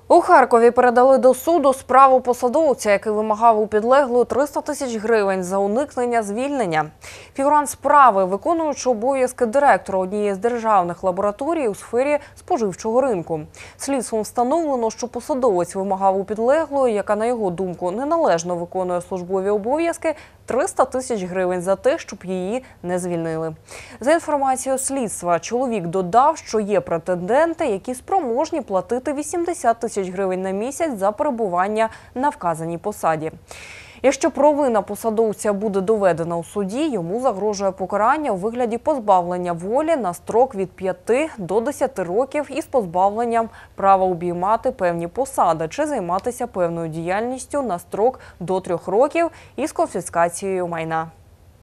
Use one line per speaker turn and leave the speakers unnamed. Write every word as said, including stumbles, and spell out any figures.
У Харкові передали до суду справу посадовця, який вимагав у підлеглої триста тисяч гривень за уникнення звільнення. Фігурант справи, виконуючи обов'язки директора однієї з державних лабораторій у сфері споживчого ринку. Слідством встановлено, що посадовець вимагав у підлеглої, яка, на його думку, неналежно виконує службові обов'язки, триста тисяч гривень за те, щоб її не звільнили. За інформацією слідства, чоловік додав, що є претенденти, які спроможні платити вісімдесят тисяч гривень на місяць за перебування на вказаній посаді. Якщо провина посадовця буде доведена у суді, йому загрожує покарання у вигляді позбавлення волі на строк від п'яти до десяти років із позбавленням права обіймати певні посади чи займатися певною діяльністю на строк до трьох років із конфіскацією майна.